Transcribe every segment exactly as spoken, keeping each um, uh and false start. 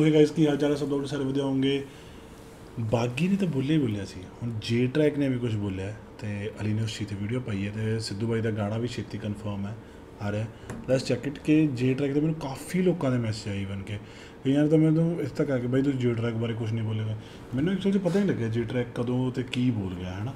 Hey guys की हाल चाल है सब लोग सारे वधिया होंगे। बागी ने तो बोलिया ही बोलिया सी हुण जे ट्रैक ने भी कुछ बोलिया है तो अली ने उस चीज़ वीडियो पाई है तो सिद्धू बाई का गाना भी छेती कन्फर्म है आ रहा है। प्लस चैक इट के जे ट्रैक तो मैं काफ़ी लोगों के मैसेज आई बन के कई यार तो मैं तो इस तक आके भाई तुम जे ट्रैक बारे कुछ नहीं बोलेगा मैंने एक्चुअली पता नहीं लगे जे ट्रैक कदों तो की बोल गया है ना।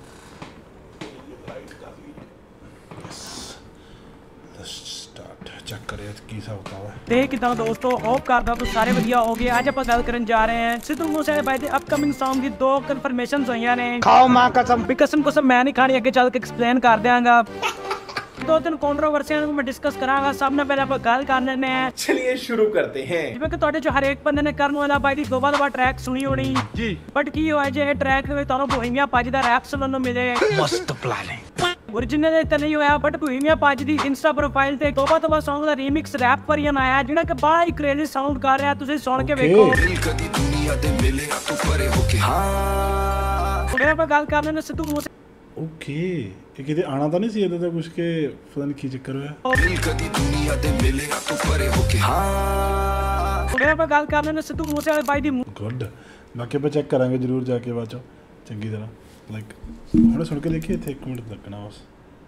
चेक करिए की हिसाब किताब है ते किदां दोस्तों होप करदा तो सारे वधिया हो गए। आज ਆਪਾਂ ਗੱਲ ਕਰਨ ਜਾ ਰਹੇ हैं सिद्धू मूसेवाले ਦੇ ਅਪਕਮਿੰਗ Song ਦੀ ਦੋ ਕਨਫਰਮੇਸ਼ਨਸ ਹੋਈਆਂ ਨੇ। ਖਾਓ ਮਾਂ ਕਸਮ ਵੀ ਕਸਮ ਕਸਮ मैं नहीं खानी, ਅੱਗੇ ਚੱਲ ਕੇ ਐਕਸਪਲੇਨ ਕਰ ਦਿਆਂਗਾ। दो तीन कंट्रोवर्सियां को मैं डिस्कस करांगा। सब ने पहले आप गल कर लेने हैं। चलिए शुरू करते हैं। जिवें कि तुहाडे चो हर एक बंदे ने करन वाला बाई दी दोबारा दोबारा ट्रैक सुनी होनी जी, बट की होया जे ट्रैक दे विच तुहानू बोहेमिया पाजी दा रैप सुनन नूं मिले। मस्त प्लानिंग ओरिजिनल ते नहीं होया बट बोहेमिया पाजी दी इंस्टा प्रोफाइल ते तोबा तोबा सॉन्ग दा रीमिक्स रैप वर्जन आया जिहड़ा कि बड़ा ही क्रेजी साउंड कर रहा है। तुसीं सुन के वेखो कदी दुनिया दे मिलेगा तू परे होके। हां फिर आप गल कर लेने सिद्धू मूसे ओके ये किते आना तो नहीं सी इधर कुछ के पता नहीं की चक्कर होया कदी दुनिया दे मिलेगा तू परे होके। हां फिर आप गल कर लेने सिद्धू मूसेवाले बाई दी गुड बाकी आप चेक करांगे जरूर जाके बाद चंगी तरह लाइक हमने सुन के देखिए थे एक मिनट लगना बस।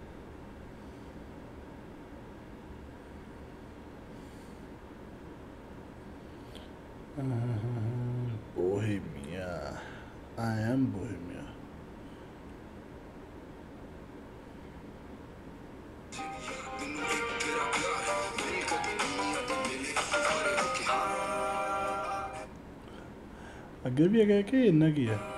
बोहेमिया आई एम बोहेमिया अगे भी है कि इन्ना की है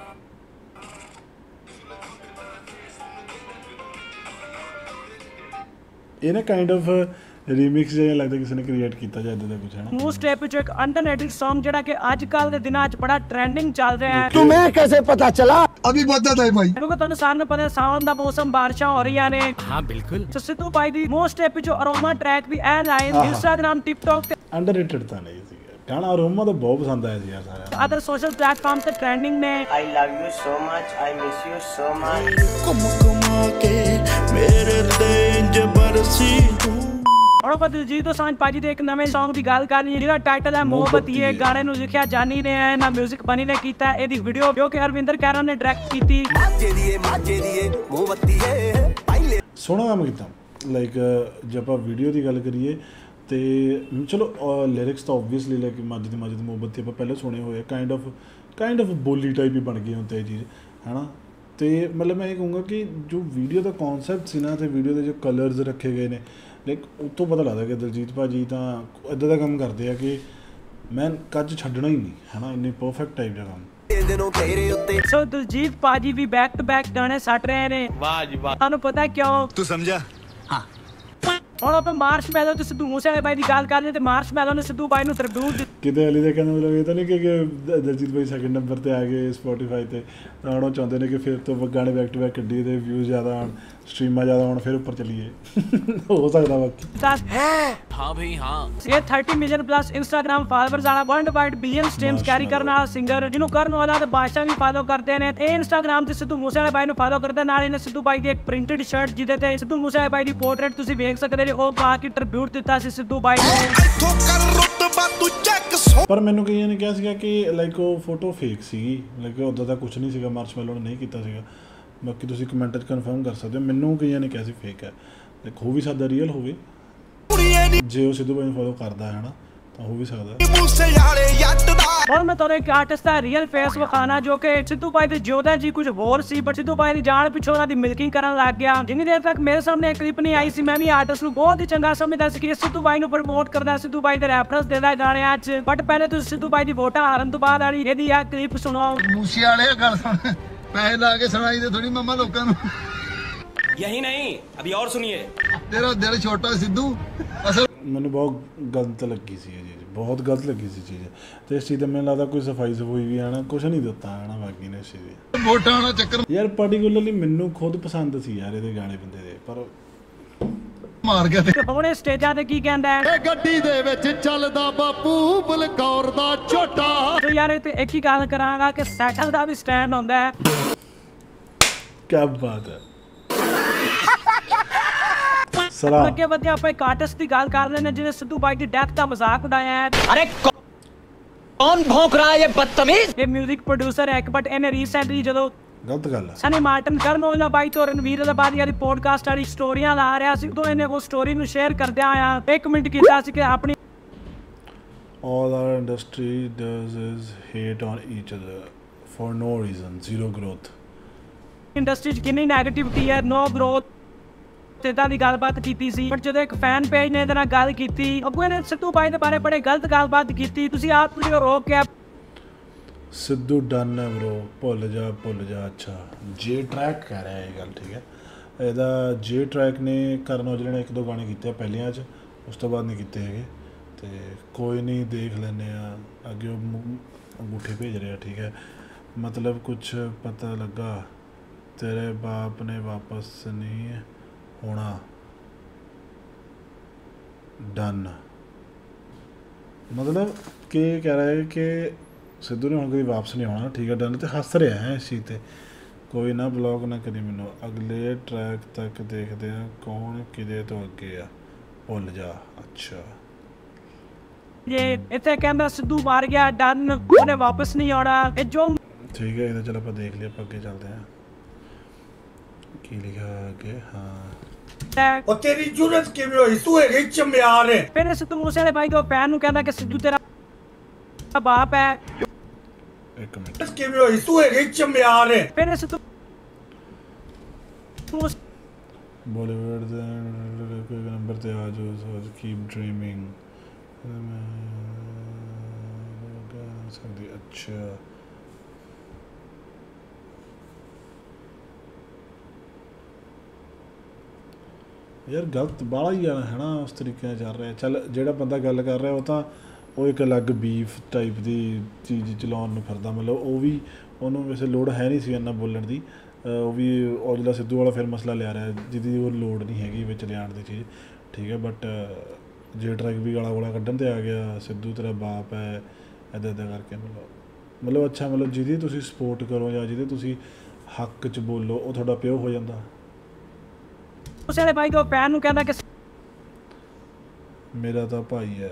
ये ना काइंड ऑफ रीमिक्स जिहा लगदा किसी ने क्रिएट किया जाए इदां दा कुछ है ना। मूव स्टेप जो एक अंडररेटेड सॉन्ग जेड़ा कि आजकल दे दिनां च बड़ा ट्रेंडिंग चल रहा है। तुम्हें कैसे पता चला? अभी बता दे भाई क्योंकि तुहानू सारे पता है सावन दा मौसम बारिशां हो रही ने। हां बिल्कुल तो सिद्धू बाई दी मूव स्टेप जो अरोमा ट्रैक भी ए लाइन इंस्टाग्राम टिकटॉक ते अंडररेटेड ਤਾਂ नहीं सी गाना अरोमा तो बहुत पसंद आया जी यार सारे अदर सोशल प्लेटफॉर्म ਤੇ ट्रेंडिंग ने। I love you so much, I miss you so much। कुम कुमा के मेरे रेंज बरसी और ਆਪਾਂ ਦਿਲਜੀਤ ਦੋਸਾਂਝ ਪਾਜੀ ਦੇ ਇੱਕ ਨਵੇਂ Song ਦੀ ਗੱਲ ਕਰ ਲਈ ਜਿਹਦਾ ਟਾਈਟਲ ਹੈ मोहब्बती। ਇਹ ਗਾਣੇ ਨੂੰ ਲਿਖਿਆ ਜਾਨੀ ਨੇ ਹੈ ਨਾ ਮਿਊਜ਼ਿਕ ਬਣੀ ਨੇ ਕੀਤਾ। ਇਹਦੀ ਵੀਡੀਓ ਜੋ ਕਿ ਅਰਵਿੰਦਰ ਕੈਰਨ ਨੇ ਡਾਇਰੈਕਟ ਕੀਤੀ। माजे दिए माजे दिए मोहब्बती है पहले सोहना काम कीता लाइक जे ਆਪਾਂ ਵੀਡੀਓ ਦੀ ਗੱਲ ਕਰੀਏ ਤੇ ਚਲੋ ਲਿਰਿਕਸ ਤਾਂ ਓਬਵੀਅਸਲੀ ਲਾਈਕ ਮਾਝੇ ਦੀ ਮਾਝੇ ਦੀ ਮੁਹੱਬਤ ਆਪਾਂ ਪਹਿਲਾਂ ਸੁਣੇ ਹੋਏ ਕਾइंड ऑफ काइंड ऑफ ਬੋਲੀ ਟਾਈਪ ਹੀ ਬਣ ਗਈ ਹੁਣ ਤੇ ਚੀਜ਼ ਹੈ ਨਾ। ਤੇ ਮਤਲਬ ਮੈਂ ਇਹ ਕਹੂੰਗਾ ਕਿ ਜੋ ਵੀਡੀਓ ਦਾ ਕਨਸੈਪਟ ਸੀ ਨਾ ਤੇ ਵੀਡੀਓ ਦੇ ਜੋ ਕਲਰਸ ਰੱਖੇ ਗਏ ਨੇ ਲਾਈਕ ਉਹ ਤੋਂ ਪਤਾ ਲੱਗਦਾ ਕਿ ਦਿਲਜੀਤ ਭਾਜੀ ਤਾਂ ਇੱਦਾਂ ਦਾ ਕੰਮ ਕਰਦੇ ਆ ਕਿ ਮੈਂ ਕੱਜ ਛੱਡਣਾ ਹੀ ਨਹੀਂ ਹੈ ਨਾ ਇੰਨੇ ਪਰਫੈਕਟ ਟਾਈਪ ਦਾ ਕੰਮ। ਸੋ ਦਿਲਜੀਤ ਭਾਜੀ ਵੀ ਬੈਕ ਟੂ ਬੈਕ ਗਾਣੇ ਸੱਟ ਰਹੇ ਨੇ। ਵਾਹ ਜੀ ਵਾਹ। ਤੁਹਾਨੂੰ ਪਤਾ ਕਿਉਂ? तू समझा? हाँ ਹੁਣ ਆਪਾਂ ਮਾਰਸ਼ਮੈਲੋ ਤੇ ਸਿੱਧੂ ਮੂਸੇਵਾਲੇ ਬਾਈ ਦੀ ਗੱਲ ਕਰ ਲਈ ਤੇ ਮਾਰਸ਼ਮੈਲੋ ਨੇ ਸਿੱਧੂ ਬਾਈ ਨੂੰ ਟ੍ਰਿਬਿਊਟ ਕਿਤੇ ਅਲੀ ਦੇ ਕਹਿੰਦਾ ਮਤਲਬ ਇਹ ਤਾਂ ਨਹੀਂ ਕਿ ਦਿਲਜੀਤ ਭਾਈ ਸੈਕਿੰਡ ਨੰਬਰ ਤੇ ਆ ਗਏ ਸਪੋਟੀਫਾਈ ਤੇ ਤਾਂ ਹੁਣ ਉਹ ਚਾਹੁੰਦੇ ਨੇ ਕਿ ਫਿਰ ਤੋਂ ਗਾਣੇ ਬੈਕ ਟੂ ਬੈਕ ਕੱਢੀਏ ਤੇ ਵਿਊਜ਼ ਜ਼ਿਆਦਾ ਆਉਣ ਸਟ੍ਰੀਮਾਂ ਜ਼ਿਆਦਾ ਆਉਣ ਫਿਰ ਉੱਪਰ ਚੱਲੀਏ ਹੋ ਸਕਦਾ ਬਾਕੀ हाँ भाई हाँ ये thirty million plus Instagram followers वाला world wide billion streams carry करने वाला सिंगर जिन्होंने करने वाला तो बादशाह भी फॉलो करते हैं। ये इंस्टाग्राम से सिद्धू मूसेवाले बाई ਨੂੰ फॉलो करते नाल इन्हें सिद्धू बाई ਦੀ एक प्रिंटेड शर्ट ਜਿਹਦੇ ਤੇ ਸਿੱਧੂ ਮੂਸੇਵਾਲੇ ਬਾਈ ਦੀ ਪੋਰਟਰੇਟ ਤੁਸੀਂ ਵੇਖ ਸਕਦੇ ਜੇ ਉਹ ਪਾ ਕੇ ਟ੍ਰਿਬਿਊਟ ਦਿੱਤਾ ਸੀ ਸਿੱਧੂ ਬਾਈ ਨੂੰ। ਪਰ ਮੈਨੂੰ ਕਈਆਂ ਨੇ ਕਿਹਾ ਸੀਗਾ ਕਿ ਲਾਈਕ ਉਹ ਫੋਟੋ ਫੇਕ ਸੀਗੀ ਲਾਈਕ ਉੱਦਾਂ ਦਾ ਕੁਝ ਨਹੀਂ ਸੀਗਾ ਮਾਰਸ਼ਮੈਲੋ ਨੇ ਨਹੀਂ ਕੀਤਾ ਸੀਗਾ। ਬਾਕੀ ਤੁਸੀਂ ਕਮੈਂਟ 'ਚ ਕਨਫਰਮ ਕਰ ਸਕਦੇ ਹੋ। ਮੈਨੂੰ ਕਈਆਂ ਨੇ ਕਿਹਾ ਸੀ ਫੇਕ ਹੈ ਲਾਈਕ ਹੋ ਵੀ ਸਕਦਾ ਰੀਅਲ ਹੋਵੇ ਜੇ ਉਹ ਸਿੱਧੂ ਬਾਈ ਨੂੰ ਫੋਲੋ ਕਰਦਾ ਹੈ ਨਾ ਤਾਂ ਹੋ ਵੀ ਸਕਦਾ। और मैं तुहानू एक आर्टिस्ट का रियल फेस विखाना जो कि सिद्धू भाई दे जिउदा जी कुछ होर सी बट सिद्धू भाई दी जान पिछों उन्हां दी मिल्किंग करन लग गया। जिन्नी देर तक मेरे सामने एक क्लिप नहीं आई सी मैं भी आर्टिस्ट नूं बहुत ही चंगा समझदा सी कि सिद्धू भाई नूं प्रमोट करदा सिद्धू भाई दे रेफरेंस देदा गाणियां च बट पहले तुसीं सिद्धू भाई दी वोटां हारन तो बाद वाली इहदी आ क्लिप सुनो। मूसेवाले गल सुन पैसे ला के सुनाई दे थोड़ी मम्मा लोकां नूं। यही नहीं अभी और सुनिए। तेरा दिल छोटा सिद्धू असल ਮੈਨੂੰ ਬਹੁਤ ਗਲਤ ਲੱਗੀ ਸੀ ਇਹ ਚੀਜ਼ ਬਹੁਤ ਗਲਤ ਲੱਗੀ ਸੀ ਚੀਜ਼ ਤੇ ਇਸ ਚੀਜ਼ ਦਾ ਮੈਨੂੰ ਲੱਗਦਾ ਕੋਈ ਸਫਾਈ ਸਫੂਈ ਵੀ ਹੈ ਨਾ ਕੁਛ ਨਹੀਂ ਦਿੱਤਾ ਹੈ ਨਾ ਬਾਕੀ ਨੇ ਇਸ ਚੀਜ਼ ਦੀ ਵੋਟਾਂ ਵਾਲਾ ਚੱਕਰ ਯਾਰ ਪਾਰਟਿਕੂਲਰਲੀ ਮੈਨੂੰ ਖੁਦ ਪਸੰਦ ਸੀ ਯਾਰ ਇਹਦੇ ਗਾਣੇ ਬੰਦੇ ਦੇ ਪਰ ਮਾਰ ਗਿਆ ਤੇ ਹੁਣ ਸਟੇਜਾਂ ਤੇ ਕੀ ਕਹਿੰਦਾ ਹੈ ਗੱਡੀ ਦੇ ਵਿੱਚ ਚੱਲਦਾ ਬਾਪੂ ਬਲਕੌਰ ਦਾ ਝੋਟਾ। ਤੇ ਯਾਰ ਇਹ ਤੇ ਇੱਕ ਹੀ ਗੱਲ ਕਰਾਂਗਾ ਕਿ ਸੈਟਲ ਦਾ ਵੀ ਸਟੈਂਡ ਹੁੰਦਾ ਹੈ। ਕੀ ਬਾਤ ਹੈ सलाम ਅੱਗੇ ਵਧਦੇ ਆਪਾਂ ਇੱਕ ਆਰਟਿਸਟ ਦੀ ਗੱਲ ਕਰ ਲੈਣੇ ਜਿਹਨੇ ਸਿੱਧੂ ਬਾਈ ਦੀ ਡੈਥ ਦਾ ਮਜ਼ਾਕ ਉਡਾਇਆ ਹੈ। अरे कौन भौंक रहा है ये बदतमीज। ये म्यूजिक प्रोड्यूसर है बट इन्हें रिसेंटली ਜਦੋਂ ਗਲਤ ਗੱਲ ਹੈ ਸਨੀ ਮਾਰਟਨ ਕਰਨ ਔਜਲਾ ਬਾਈ ਤੋਂ ਰਣਵੀਰ ਦਾ ਬਾਦੀ ਦੀ ਪੋਡਕਾਸਟ ਵਾਲੀ ਸਟੋਰੀਆਂ ਲਾ ਰਿਹਾ ਸੀ ਉਦੋਂ ਇਹਨੇ ਉਹ ਸਟੋਰੀ ਨੂੰ ਸ਼ੇਅਰ ਕਰਦਿਆਂ ਆ ਇੱਕ ਮਿੰਟ ਕੀਤਾ ਸੀ ਕਿ ਆਪਣੀ all our industry does is hate on each other for no reason, zero growth. Industry 'ਚ ਕਿੰਨੀ ਨੈਗੇਟਿਵਿਟੀ ਹੈ, ਨੋ ਗਰੋਥ ਤੇ ਤਾਂ ਦੀ ਗੱਲਬਾਤ ਕੀਤੀ ਸੀ ਬਟ ਜਦੋਂ ਇੱਕ ਫੈਨ ਪੇਜ ਨੇ ਇਹਦੇ ਨਾਲ ਗੱਲ ਕੀਤੀ ਅੱਗੋਂ ਇਹਨੇ ਸਿੱਧੂ ਬਾਈ ਦੇ ਬਾਰੇ ਬੜੇ ਗਲਤ ਗੱਲਬਾਤ ਕੀਤੀ ਤੁਸੀਂ ਆਪ ਨੂੰ ਰੋਕ ਕੇ ਸਿੱਧੂ ਡਨ ਹੈ ਬ్రో, ਭੁੱਲ ਜਾ ਭੁੱਲ ਜਾ। ਅੱਛਾ ਜੇ ਟਰੈਕ ਕਹਿ ਰਿਹਾ ਇਹ ਗੱਲ, ਠੀਕ ਹੈ। ਇਹਦਾ ਜੇ ਟਰੈਕ ਨੇ ਕਰਨ ਔਜਲੇ ਨੇ ਇੱਕ ਦੋ ਗਾਣੇ ਕੀਤੇ ਆ ਪਹਿਲਿਆਂ 'ਚ, ਉਸ ਤੋਂ ਬਾਅਦ ਨਹੀਂ ਕੀਤੇ ਹੈਗੇ ਤੇ ਕੋਈ ਨਹੀਂ ਦੇਖ ਲੈਂਦੇ ਆ ਅੱਗੇ। ਉਹ ਅੰਗੂਠੇ ਭੇਜ ਰਿਹਾ, ਠੀਕ ਹੈ। ਮਤਲਬ ਕੁਛ ਪਤਾ ਲੱਗਾ ਤੇਰੇ ਬਾਪ ਨੇ ਵਾਪਸ ਨਹੀਂ ਹੋਣਾ, ਡਨ। मतलब कि कह रहा है कि सिद्धू ने हम कभी वापस नहीं आना, ठीक है डन। तो हस रहा है इस चीज़ पर, कोई ना ब्लॉग ना करी मैनू। अगले ट्रैक तक देखते हैं कौन किदे तो अगे आ, भुल जा। अच्छा ये इतने कहना सिद्धू मार गया, डन, उन्हें वापस नहीं आना। ये जो ठीक है, इधर चलो आप देख लिया, आप अगे चलते हैं। की लिखा आगे? हाँ और तेरी जुरत किवें होई, तू है चम्यार है। फिर सिद्धू मूसेवाले भाई को फैन नु कहना कि सिद्धू तेरा बाप है। एक मिनट, किवें होई, तू है चम्यार है। फिर सिद्धू बॉलीवुड कोई नंबर ते आ जाओ, कीप ड्रीमिंग। अच्छा यार गलत बाला ही है ना, उस तरीके ਨਾਲ ਚੱਲ ਰਿਹਾ। ਚੱਲ ਜਿਹੜਾ ਬੰਦਾ ਗੱਲ ਕਰ ਰਿਹਾ ਉਹ ਤਾਂ ਉਹ ਇੱਕ ਅਲੱਗ ਬੀਫ ਟਾਈਪ ਦੀ ਚੀਜ਼ ਚਲਾਉਣ ਨੂੰ ਫਿਰਦਾ, ਮਤਲਬ ਉਹ ਵੀ ਉਹਨੂੰ ਵੈਸੇ ਲੋੜ ਹੈ ਨਹੀਂ ਸੀ ਇੰਨਾ ਬੋਲਣ ਦੀ। ਉਹ ਵੀ ਔਜਲਾ ਸਿੱਧੂ ਵਾਲਾ ਫਿਰ ਮਸਲਾ ਲਿਆ ਰਿਹਾ ਜਿਹਦੀ ਉਹ ਲੋੜ ਨਹੀਂ ਹੈਗੀ ਵਿੱਚ ਲਿਆਉਣ ਦੀ ਚੀਜ਼, ਠੀਕ ਹੈ। ਬਟ ਜੇ ਟਰੈਕ ਵੀ ਗਾਲਾਂ ਗੋਲਾ ਕੱਢਣ 'ਤੇ ਆ ਗਿਆ, ਸਿੱਧੂ ਤੇਰਾ ਬਾਪ ਹੈ ਇੱਦਾਂ ਇੱਦਾਂ ਕਰਕੇ, ਮਤਲਬ ਮਤਲਬ ਅੱਛਾ ਮਤਲਬ ਜਿਹਦੀ ਤੁਸੀਂ ਸਪੋਰਟ ਕਰੋ ਜਾਂ ਜਿਹਦੇ ਤੁਸੀਂ ਹੱਕ 'ਚ ਬੋਲੋ ਉਹ ਤੁਹਾਡਾ ਪਿਓ ਹੋ ਜਾਂਦਾ। मूसेवाले भाई को फैन नु कहना कि मेरा तो भाई है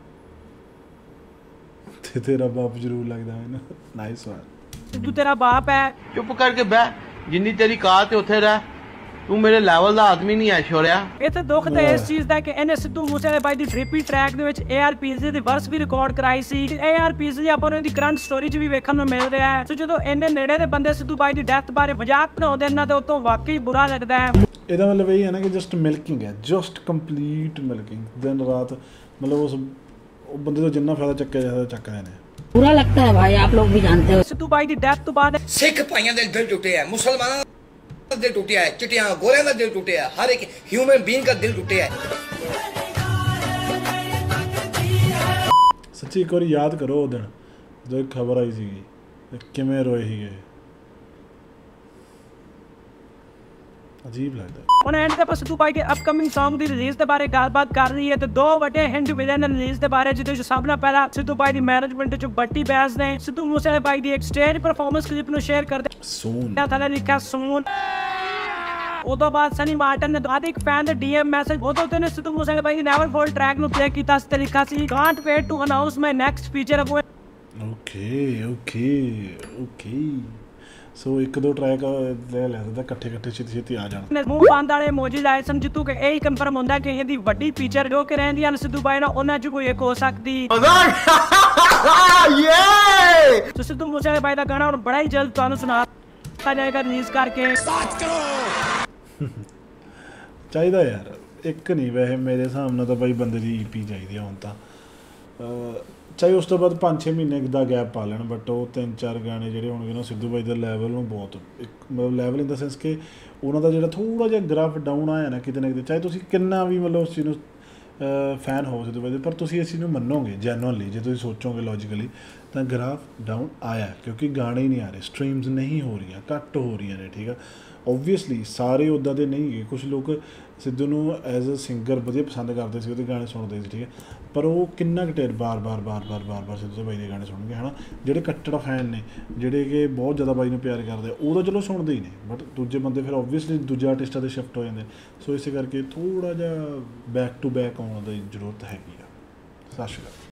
ते तेरा बाप जरूर लगता है ना। Nice one. सिद्धू तेरा बाप है। चुप करके बह, जिन्नी तेरी कात है उत्थे रह, तू मेरे ਲੈਵਲ ਦਾ ਆਦਮੀ ਨਹੀਂ ਹੈ ਛੋਰਿਆ। ਇਹ ਤੇ ਦੁੱਖ ਤੇ ਇਸ ਚੀਜ਼ ਦਾ ਕਿ ਇਹਨੇ ਸਿੱਧੂ ਮੂਸੇਵਾਲੇ ਬਾਈ ਦੀ ਡ੍ਰਿਪੀ ਟਰੈਕ ਦੇ ਵਿੱਚ ਏ ਆਰ ਪੀਜ਼ੇ ਦੀ ਵਰਸ ਵੀ ਰਿਕਾਰਡ ਕਰਾਈ ਸੀ। ਏ ਆਰ ਪੀਜ਼ੇ ਆਪਾਂ ਨੂੰ ਇਹਦੀ ਕਰੰਟ ਸਟੋਰੀ 'ਚ ਵੀ ਵੇਖਣ ਨੂੰ ਮਿਲ ਰਿਹਾ ਹੈ। ਸੋ ਜਦੋਂ ਇੰਨੇ ਨੇੜੇ ਦੇ ਬੰਦੇ ਸਿੱਧੂ ਬਾਈ ਦੀ ਡੈਥ ਬਾਰੇ ਮਜ਼ਾਕ ਬਣਾਉਂਦੇ ਇਹਨਾਂ ਤੇ ਉਤੋਂ ਵਾਕਈ ਬੁਰਾ ਲੱਗਦਾ ਹੈ। ਇਹਦਾ ਮਤਲਬ ਇਹ ਹੈ ਨਾ ਕਿ ਜਸਟ ਮਿਲਕਿੰਗ ਹੈ, ਜਸਟ ਕੰਪਲੀਟ ਮਿਲਕਿੰਗ। ਦਿਨ ਰਾਤ ਮਤਲਬ ਉਸ ਉਹ ਬੰਦੇ ਤੋਂ ਜਿੰਨਾ ਫਾਇਦਾ ਚੱਕਿਆ ਜਾਂਦਾ ਚੱਕਦੇ ਨੇ। बुरा लगता है भाई, आप लोग भी जानते हो। ਸਿੱਧੂ ਬਾਈ ਦੀ ਡੈਥ ਤੋਂ ਬਾਅਦ ਸਿੱਖ ਭਾਈਆਂ ਦੇ ਦਿਲ ਟੁੱਟੇ ਆ, ਮੁਸਲਮਾਨਾਂ ਦਾ ਦਿਲ ਟੁੱਟਿਆ ਹੈ, ਚਿੱਟਿਆਂ ਗੋਰਿਆਂ ਦਾ ਦਿਲ ਟੁੱਟਿਆ ਹੈ, ਹਰ ਇੱਕ ਹਿਊਮਨ ਬੀਇੰਗ ਦਾ ਦਿਲ ਟੁੱਟਿਆ ਹੈ। ਸੱਚੀ ਇੱਕ ਵਾਰੀ ਯਾਦ ਕਰੋ ਉਹ ਦਿਨ ਜਦੋਂ ਇੱਕ ਖਬਰ ਆਈ ਸੀਗੀ ਕਿਵੇਂ ਰੋਏ ਸੀਗੇ, ਅਜੀਬ ਲੱਗਦਾ। ਹੁਣ ਐਂਡ ਤੇ ਆਪਾਂ ਸਿੱਧੂ ਬਾਈ ਦੇ ਅਪਕਮਿੰਗ ਸੌਂਗ ਦੀ ਰਿਲੀਜ਼ ਦੇ ਬਾਰੇ ਗੱਲਬਾਤ ਕਰ ਰਹੀ ਹੈ ਤੇ ਦੋ ਵੱਡੇ ਹਿੰਟ ਮਿਲੇ ਨੇ ਰਿਲੀਜ਼ ਦੇ ਬਾਰੇ, ਜਿਹਦੇ ਵਿੱਚ ਸਭ ਨਾਲ ਪਹਿਲਾਂ ਸਿੱਧੂ ਬਾਈ ਦੀ ਮੈਨੇਜਮੈਂਟ ਚ ਬੱਟੀ ਬੈਸ ਨੇ ਸਿੱਧੂ ਮੂਸੇਵਾਲੇ ਬਾਈ ਦੀ ਇੱਕ ਸਟੇਜ ਪਰਫਾਰਮੈਂਸ ਕਲਿੱਪ ਨੂੰ ਸ਼ੇਅਰ ਕਰਦੇ ਸੂਨ ਥੱਲੇ ਲਿਖਿਆ ਸੂਨ। ਉਦੋਂ ਬਾਅਦ ਸਨੀ ਮਾਰਟਨ ਨੇ ਬਾਅਦ ਇੱਕ ਫੈਨ ਦੇ ਡੀ ਐਮ ਮੈਸੇਜ ਉਦੋਂ ਤੇ ਨੇ ਸਿੱਧੂ ਮੂਸੇਵਾਲੇ ਬਾਈ ਦੀ ਨੈਵਰ ਫੋਲ ਟਰੈਕ ਨੂੰ ਪਲੇ ਕੀਤਾ ਸੀ ਤੇ ਲਿਖਿਆ ਸੀ can't wait to announce my next feature. Okay okay okay so ਇੱਕ ਦੋ ਟਰੈਕ ਲੈ ਲੈ ਸਕਦਾ ਇਕੱਠੇ ਇਕੱਠੇ ਛੇਤੀ ਛੇਤੀ ਆ ਜਾਣ। ਮੂੰਹ ਬੰਦ ਵਾਲੇ ਇਮੋਜੀ ਲਾਏ ਸਨ ਜਿੱਤੂ ਕਿ ਇਹ ਕਨਫਰਮ ਹੁੰਦਾ ਕਿ ਇਹਦੀ ਵੱਡੀ ਫੀਚਰ ਜੋ ਕਿ ਰਹਿੰਦੀਆਂ ਨੇ ਸਿੱਧੂ ਬਾਈ ਨਾਲ ਉਹਨਾਂ 'ਚ ਕੋਈ ਇੱਕ ਹੋ ਸਕਦੀ। ਸੋ ਸਿੱਧੂ ਮੂਸੇਵਾਲੇ ਬਾਈ ਦਾ ਗਾਣਾ ਹੁਣ ਬੜਾ ਹੀ ਜਲਦ ਤੁਹਾਨੂੰ ਸੁਣਾ ਦਿੱਤਾ ਜਾਏਗਾ ਰਿਲੀਜ਼ ਕਰਕੇ। ਚਾਹੀਦਾ ਯਾਰ ਇੱਕ ਨਹੀਂ, ਵੈਸੇ ਮੇਰੇ ਹਿਸਾਬ ਨਾਲ ਤਾਂ ਬਾਈ ਬੰਦੇ ਦੀ ਈ ਪੀ ਚਾਹੀਦੀ ਆ ਹੁਣ ਤਾਂ, ਚਾਹੇ ਉਸ ਤੋਂ ਬਾਅਦ ਪੰਜ ਛੇ ਮਹੀਨੇ ਦਾ ਗੈਪ ਪਾ ਲੈਣ, ਬਟ ਉਹ ਤਿੰਨ ਚਾਰ ਗਾਣੇ ਜਿਹੜੇ ਹੋਣਗੇ ਨਾ ਸਿੱਧੂ ਬਾਈ ਦੇ ਲੈਵਲ ਨੂੰ ਬਹੁਤ ਇੱਕ ਮਤਲਬ ਲੈਵਲ ਇਨ ਦਾ ਸੈਂਸ ਕਿ ਉਹਨਾਂ ਦਾ ਜਿਹੜਾ ਥੋੜ੍ਹਾ ਜਿਹਾ ਗ੍ਰਾਫ ਡਾਊਨ ਆਇਆ ਨਾ ਕਿਤੇ ਨਾ ਕਿਤੇ, ਚਾਹੇ ਤੁਸੀਂ ਕਿੰਨਾ ਵੀ ਮਤਲਬ ਉਸ ਚੀਜ਼ ਨੂੰ ਫੈਨ ਹੋ ਸਿੱਧੂ ਬਾਈ ਦੇ, ਪਰ ਤੁਸੀਂ ਇਸ ਚੀਜ਼ ਨੂੰ ਮੰਨੋਗੇ ਜੈਨੂਅਨਲੀ, ਜੇ ਤੁਸੀਂ ਸੋਚੋਗੇ ਲੌਜੀਕਲੀ ਤਾਂ ਗ੍ਰਾਫ ਡਾਊਨ ਆਇਆ ਕਿਉਂਕਿ ਗਾਣੇ ਹੀ ਨਹੀਂ ਆ ਰਹੇ, ਸਟ੍ਰੀਮਸ ਨਹੀਂ ਹੋ ਰਹੀਆਂ, ਘੱਟ ਹੋ ਰਹੀਆਂ ਨੇ, ਠੀਕ ਆ। ਓਬਵੀਅਸਲੀ ਸਾਰੇ ਉੱਦਾਂ ਦੇ ਨਹੀਂ ਹੈਗੇ, ਕੁਛ ਲੋਕ ਸਿੱਧੂ ਨੂੰ ਐਜ਼ ਅ ਸਿੰਗਰ ਵਧੀਆ ਪਸੰਦ ਕਰਦੇ ਸੀ, ਉਹਦੇ ਗਾਣੇ ਸੁਣਦੇ ਸੀ, ਠੀਕ ਹੈ, ਪਰ ਉਹ ਕਿੰਨਾ ਕੁ ਟੇਰ ਬਾਰ ਬਾਰ ਬਾਰ ਬਾਰ ਬਾਰ ਬਾਰ ਸਿੱਧੂ ਬਾਈ ਦੇ ਗਾਣੇ ਸੁਣਨਗੇ ਹੈ ਨਾ। ਜਿਹੜੇ ਕੱਟੜ ਫੈਨ ਨੇ ਜਿਹੜੇ ਕਿ ਬਹੁਤ ਜ਼ਿਆਦਾ ਬਾਈ ਨੂੰ ਪਿਆਰ ਕਰਦੇ ਆ ਉਹ ਤਾਂ ਚਲੋ ਸੁਣਦੇ ਹੀ ਨੇ, ਬਟ ਦੂਜੇ ਬੰਦੇ ਫਿਰ ਓਬਵੀਅਸਲੀ ਦੂਜੇ ਆਰਟਿਸਟਾਂ 'ਤੇ ਸ਼ਿਫਟ ਹੋ ਜਾਂਦੇ, ਸੋ ਇਸੇ ਕਰਕੇ ਥੋੜ੍ਹਾ ਜਿਹਾ ਬੈਕ ਟੂ ਬੈਕ ਆਉਣ ਦੀ ਜ਼ਰੂਰਤ ਹੈਗੀ ਆ। ਸਤਿ ਸ਼੍ਰੀ ਅਕਾਲ।